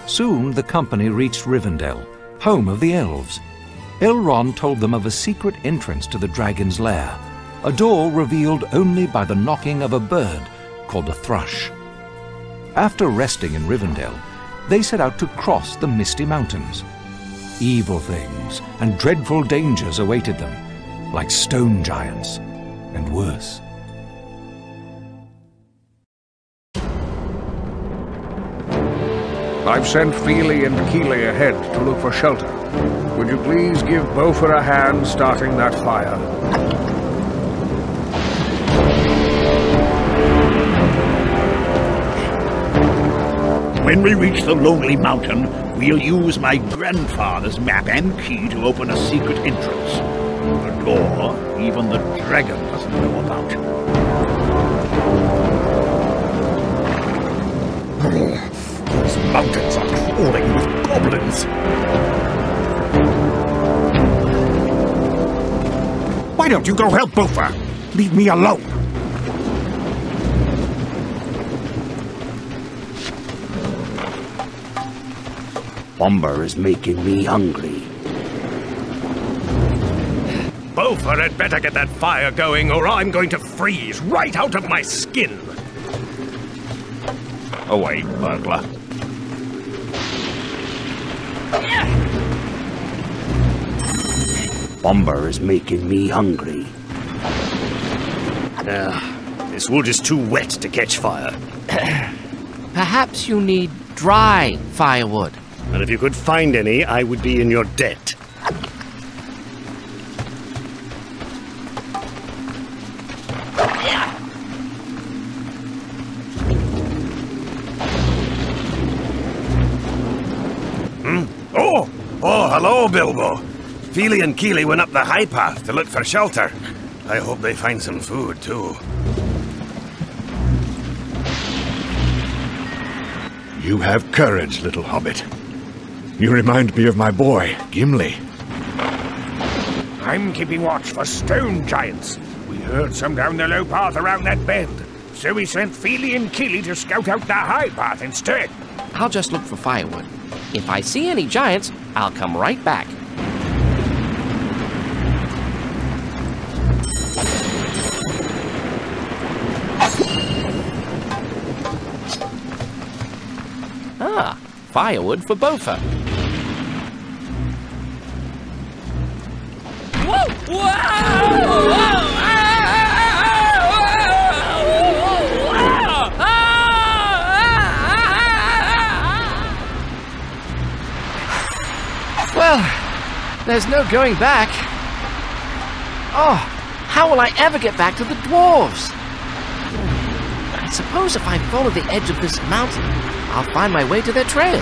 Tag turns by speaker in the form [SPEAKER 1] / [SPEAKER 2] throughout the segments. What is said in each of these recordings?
[SPEAKER 1] Soon the company reached Rivendell, home of the elves. Elrond told them of a secret entrance to the dragon's lair, a door revealed only by the knocking of a bird called a thrush. After resting in Rivendell, they set out to cross the misty mountains. Evil things and dreadful dangers awaited them, like stone giants and worse.
[SPEAKER 2] I've sent Feely and Keely ahead to look for shelter. Would you please give Beaufort a hand starting that fire?
[SPEAKER 3] When we reach the Lonely Mountain, we'll use my grandfather's map and key to open a secret entrance. A door even the dragon doesn't know about. Those mountains are crawling with goblins. Why don't you go help Beaufort? Leave me alone.
[SPEAKER 4] Bomber is making me hungry.
[SPEAKER 3] Beaufort had better get that fire going, or I'm going to freeze right out of my skin. Away, burglar.
[SPEAKER 4] Bomber is making me hungry.
[SPEAKER 3] This wood is too wet to catch fire.
[SPEAKER 5] Perhaps you need dry firewood.
[SPEAKER 3] And if you could find any, I would be in your debt.
[SPEAKER 6] Oh, hello, Bilbo. Feely and Keely went up the high path to look for shelter. I hope they find some food, too.
[SPEAKER 2] You have courage, little hobbit. You remind me of my boy, Gimli.
[SPEAKER 7] I'm keeping watch for stone giants. We heard some down the low path around that bend, so we sent Feely and Keely to scout out the high path instead.
[SPEAKER 5] I'll just look for firewood. If I see any giants, I'll come right back. Ah, firewood for Beaufort. Whoa! Whoa! Well, there's no going back. Oh, how will I ever get back to the dwarves? I suppose if I follow the edge of this mountain, I'll find my way to their trail.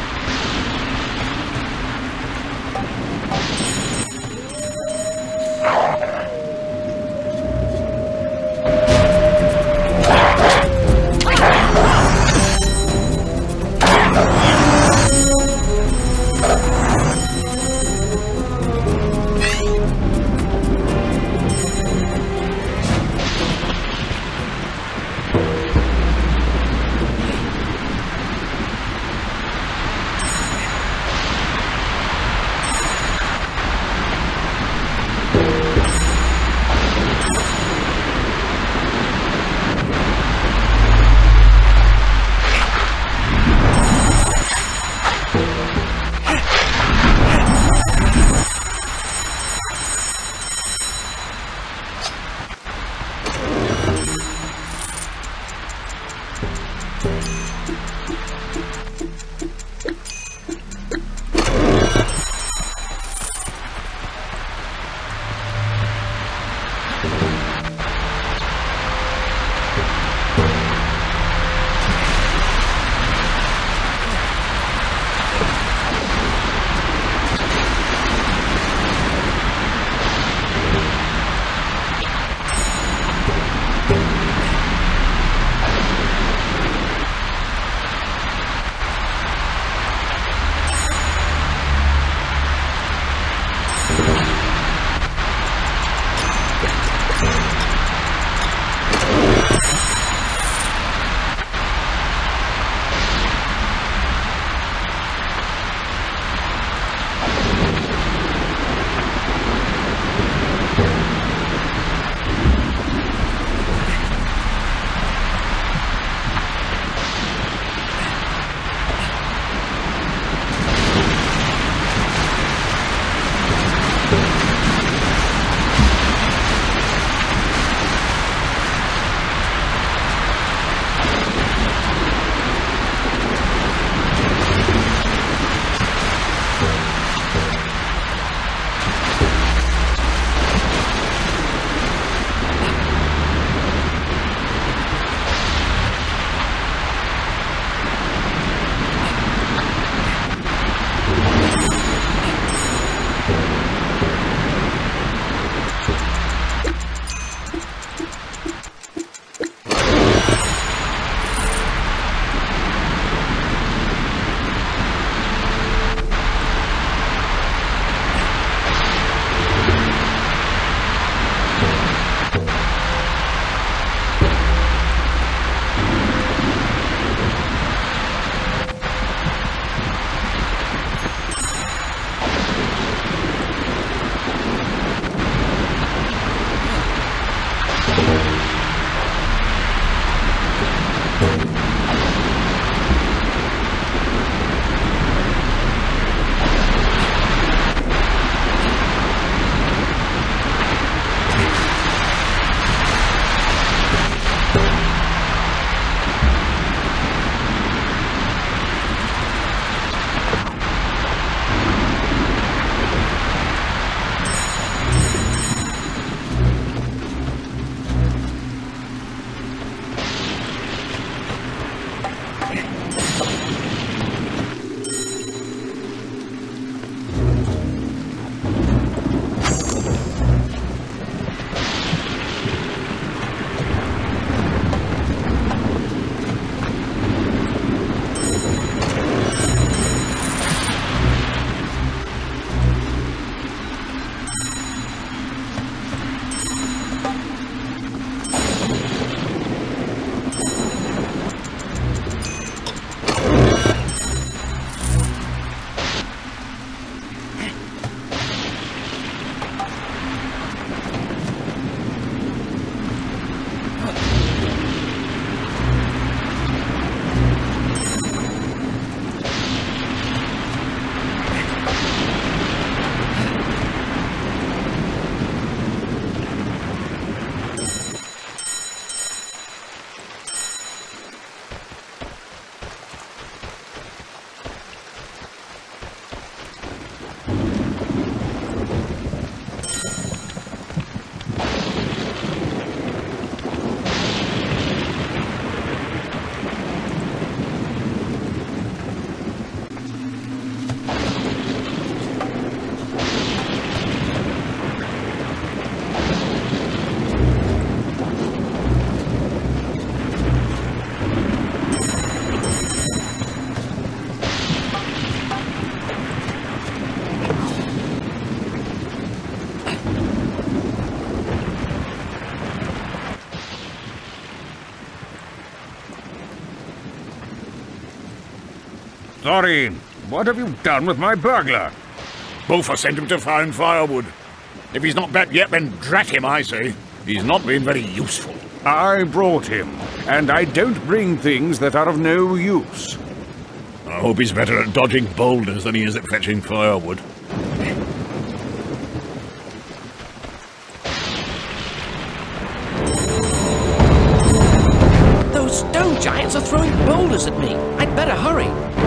[SPEAKER 2] Thorin, what have you done with my burglar?
[SPEAKER 3] Bofa sent him to find firewood. If he's not back yet, then drat him, I say. He's not been very useful.
[SPEAKER 2] I brought him, and I don't bring things that are of no use.
[SPEAKER 3] I hope he's better at dodging boulders than he is at fetching firewood.
[SPEAKER 5] Those stone giants are throwing boulders at me. I'd better hurry.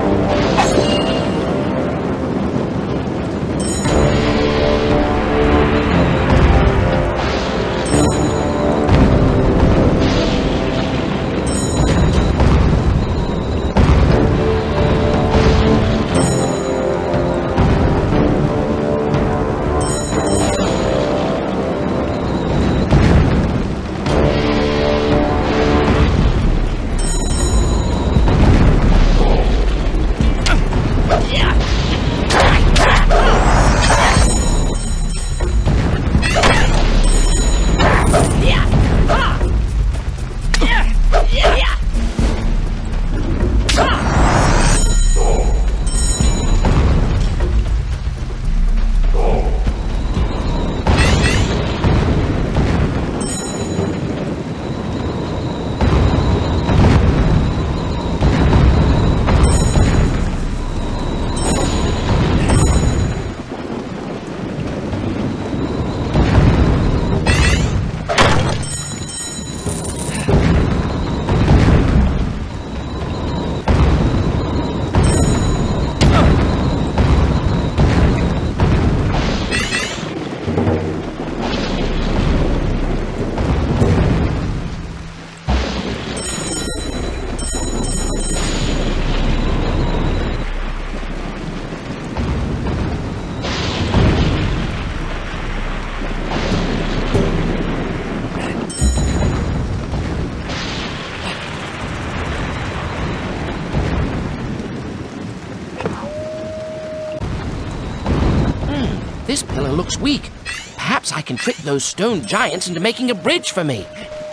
[SPEAKER 5] This pillar looks weak. Perhaps I can trick those stone giants into making a bridge for me.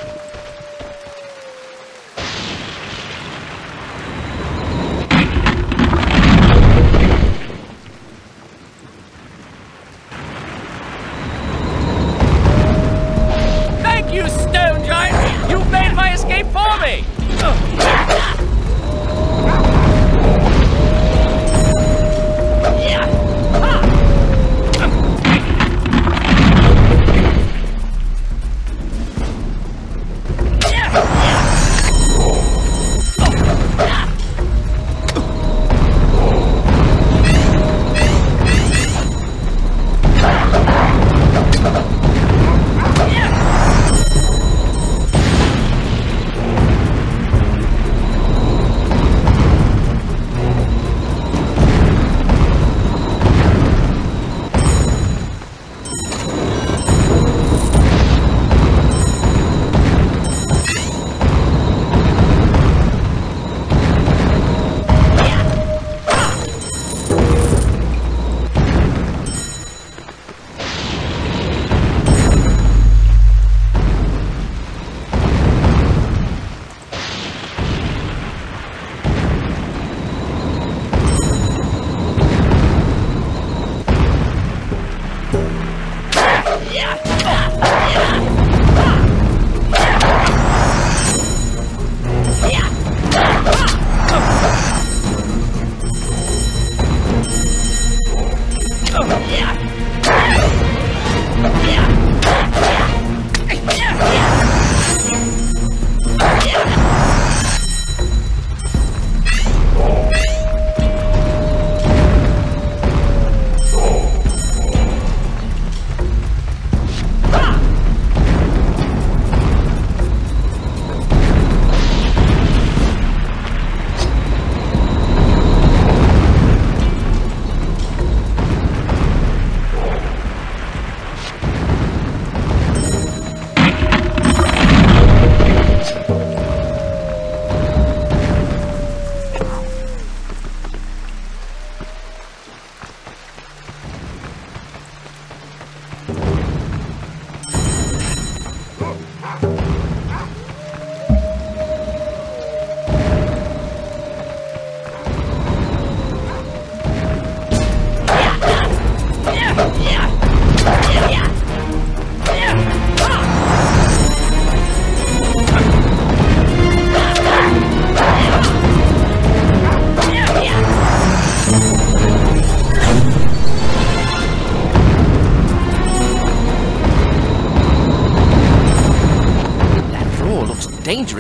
[SPEAKER 8] Thank you, stone giant! You've made my escape for me!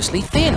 [SPEAKER 5] dangerously thin.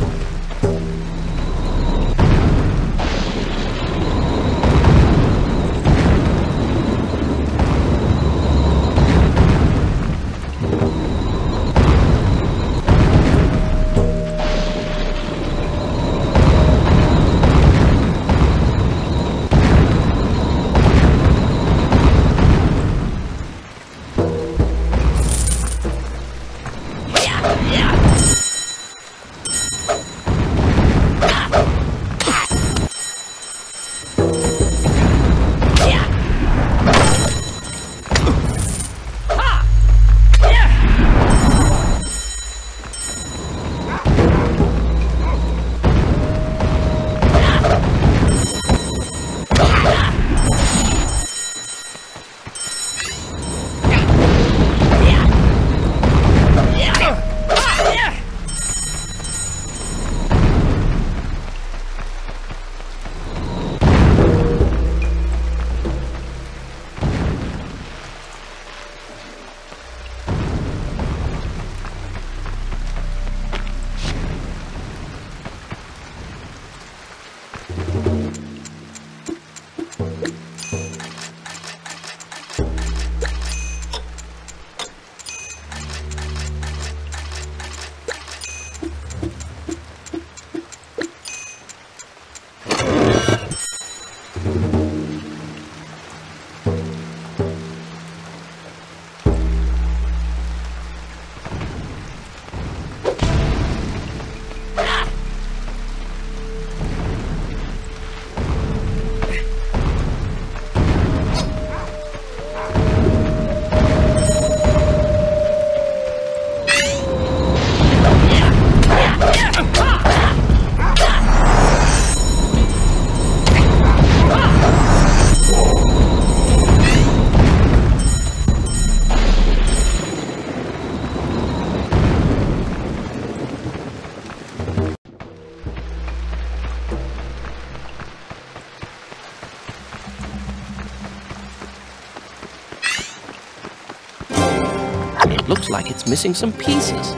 [SPEAKER 5] Looks like it's missing some pieces.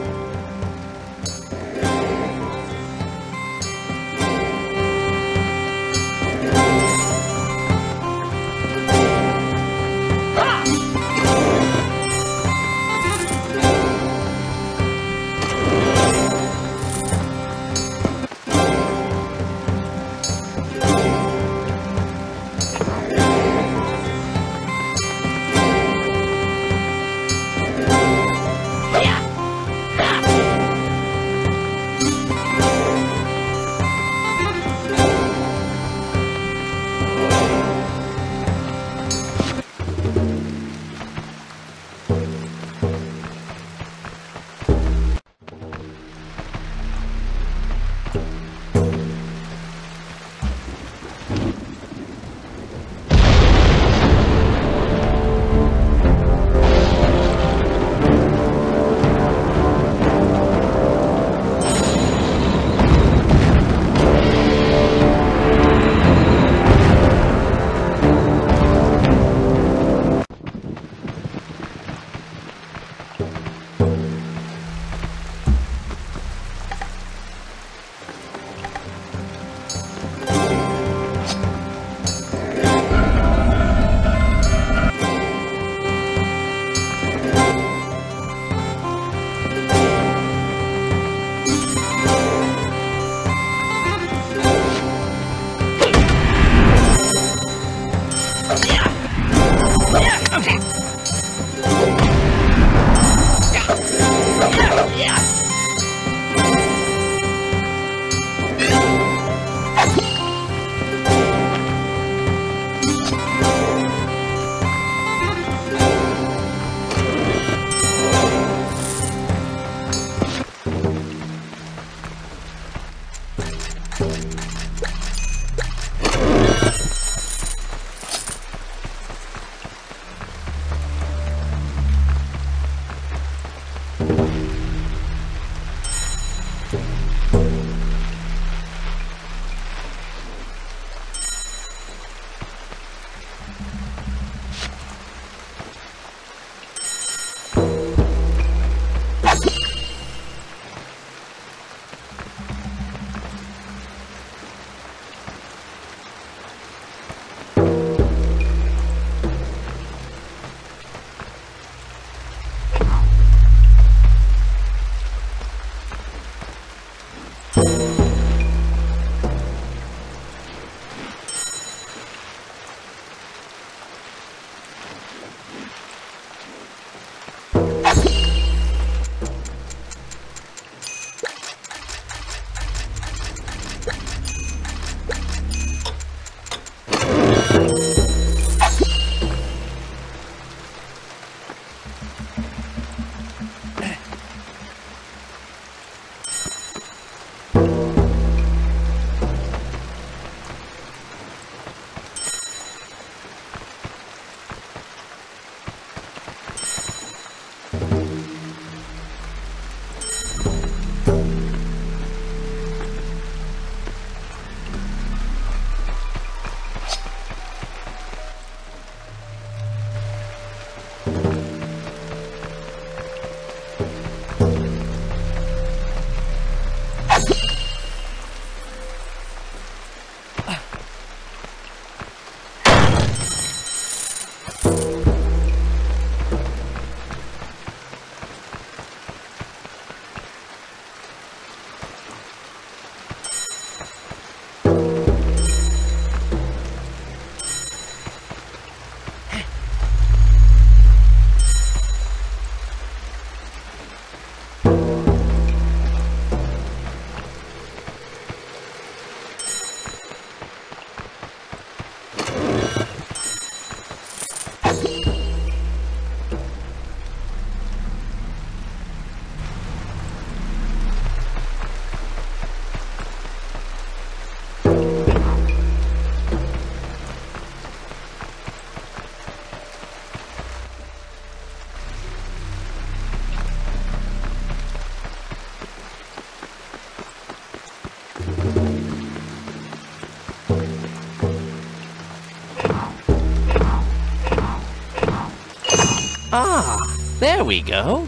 [SPEAKER 5] Ah, there we go.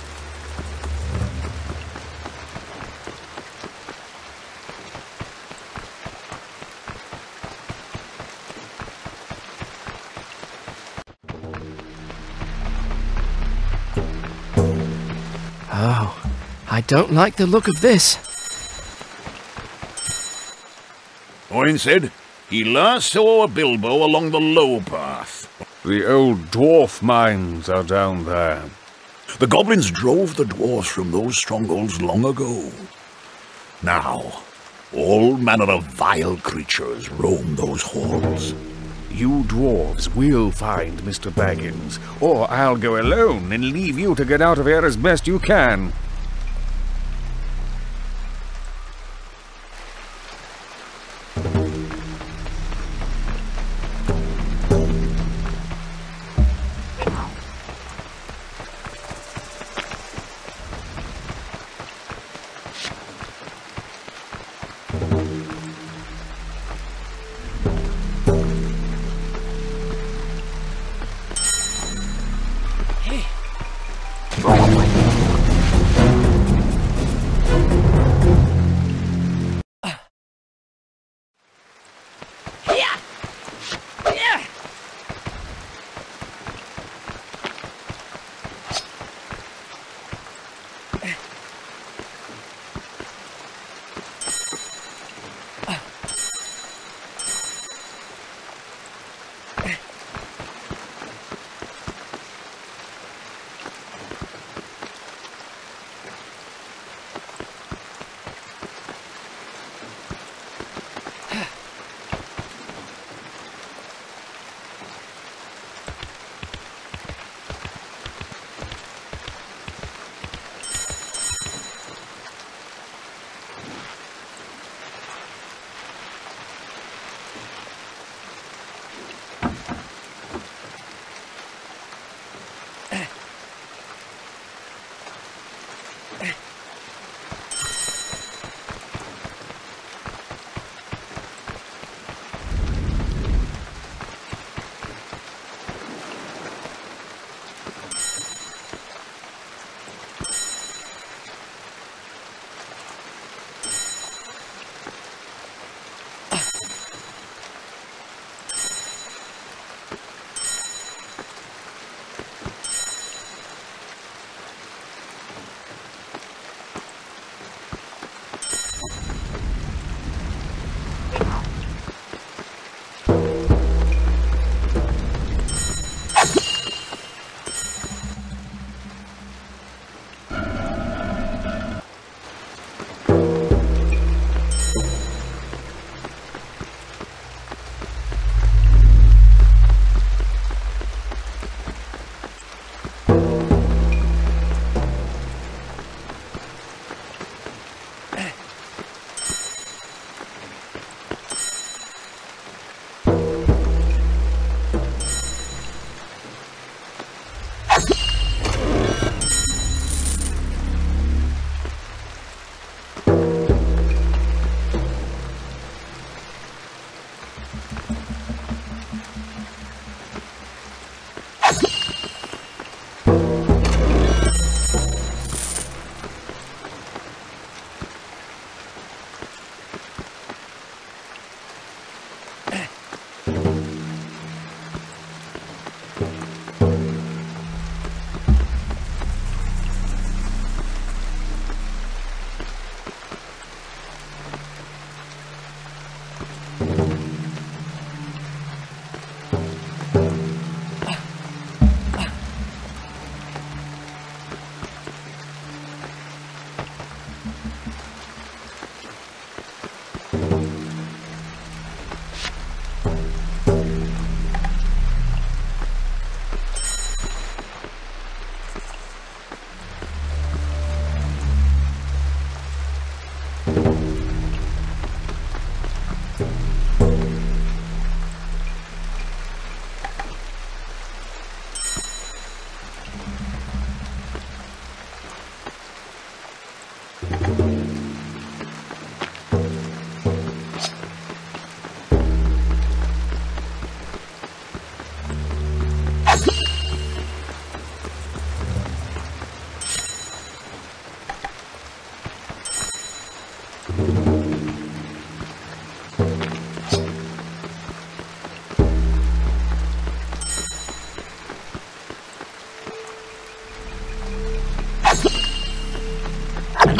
[SPEAKER 5] Oh, I don't like the look of this.
[SPEAKER 3] Thorin said he last saw Bilbo along the low path.
[SPEAKER 2] The old dwarf mines are down there.
[SPEAKER 3] The goblins drove the dwarves from those strongholds long ago. Now, all manner of vile creatures roam those halls.
[SPEAKER 2] You dwarves will find Mr. Baggins, or I'll go alone and leave you to get out of here as best you can.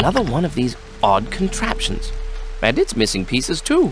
[SPEAKER 5] another one of these odd contraptions. And it's missing pieces too.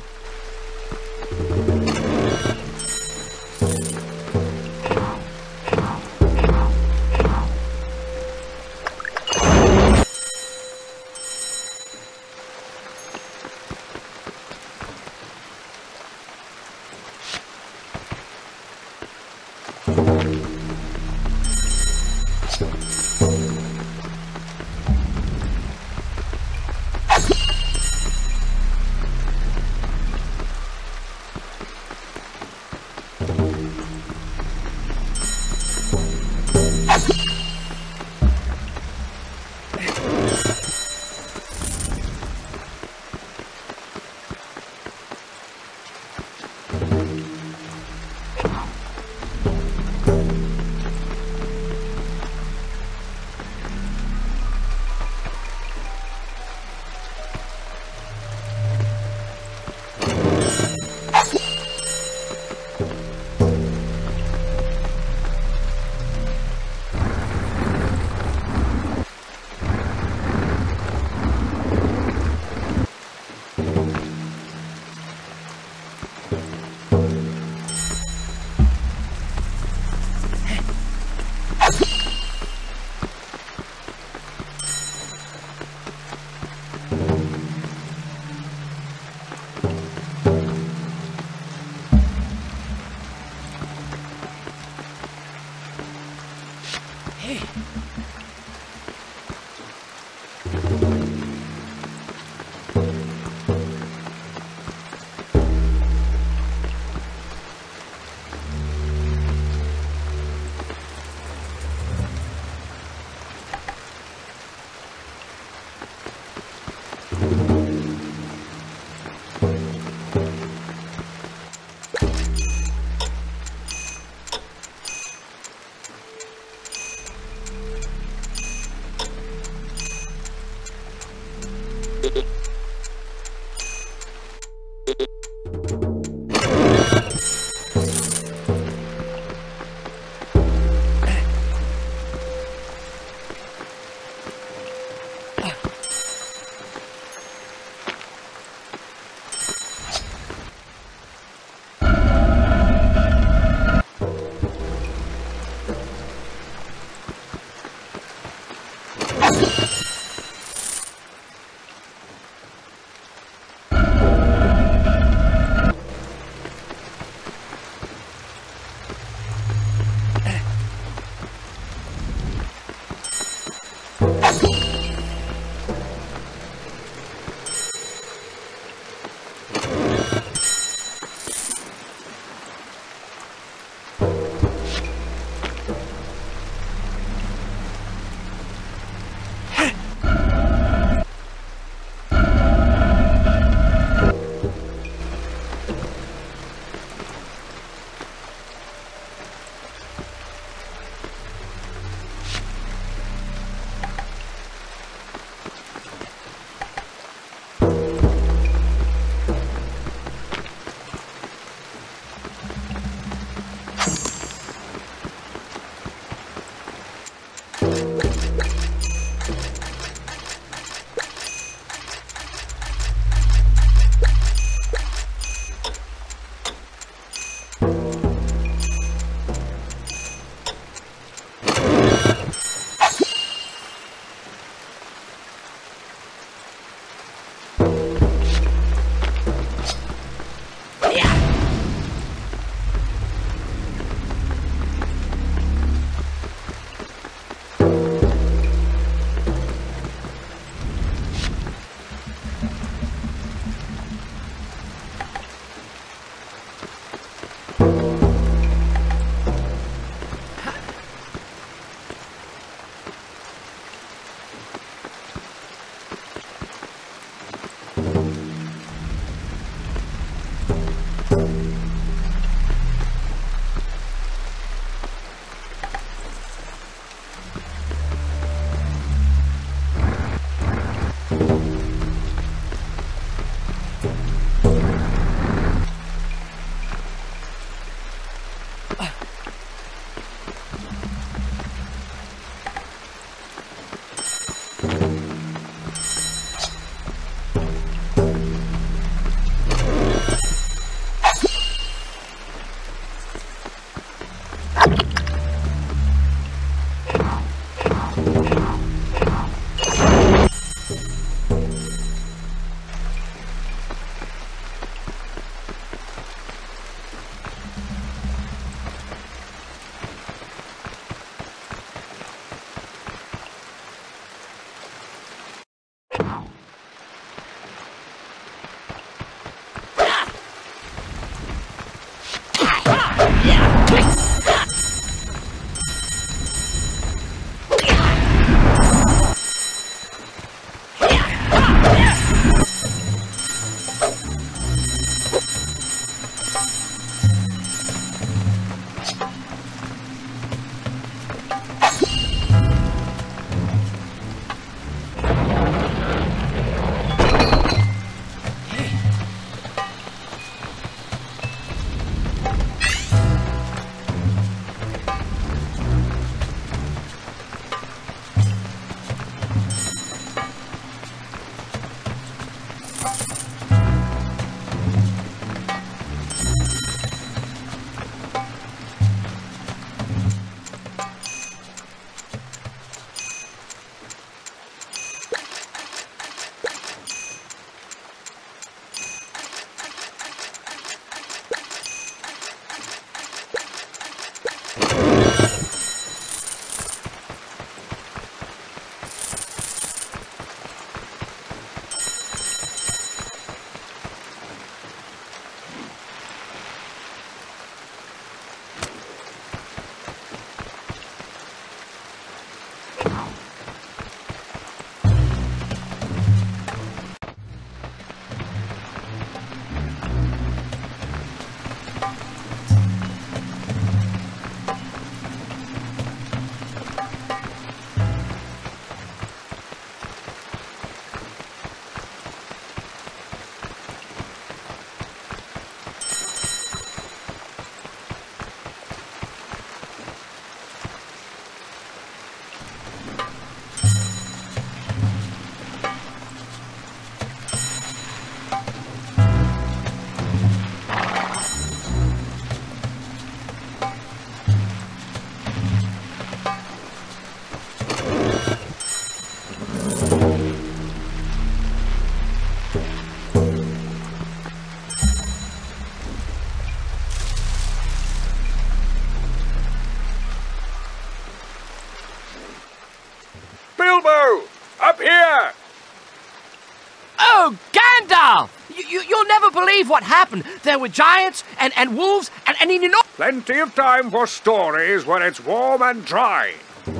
[SPEAKER 5] believe what happened. There were giants and wolves and you know...
[SPEAKER 7] Plenty of time for stories when it's warm and dry.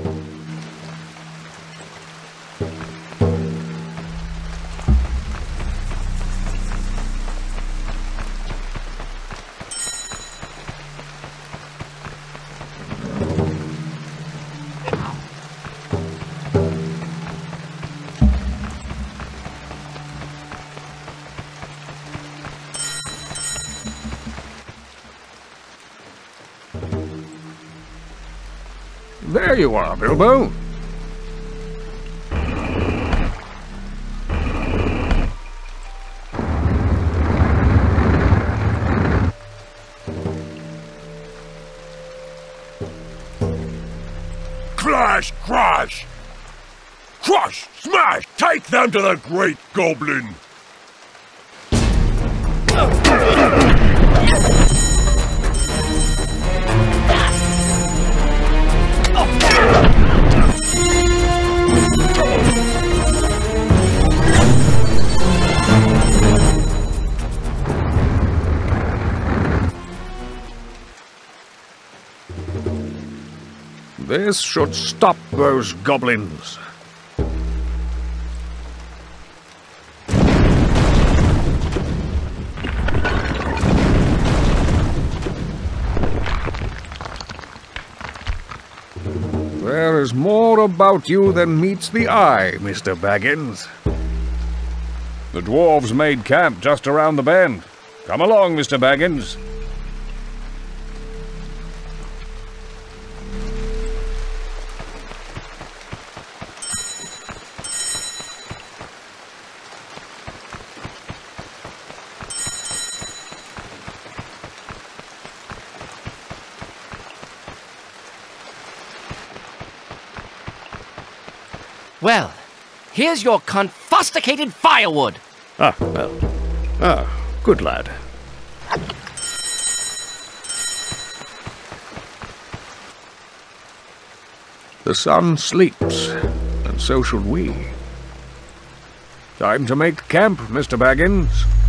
[SPEAKER 7] There you are, Bilbo.
[SPEAKER 9] Clash, crash! Crush, smash, take them to the great goblin!
[SPEAKER 7] This should stop those goblins. There is more about you than meets the eye, Mr. Baggins. The dwarves made camp just around the bend. Come along, Mr. Baggins.
[SPEAKER 5] Well, here's your confusticated firewood.
[SPEAKER 2] Good lad.
[SPEAKER 7] The sun sleeps, and so should we. Time to make camp, Mr. Baggins.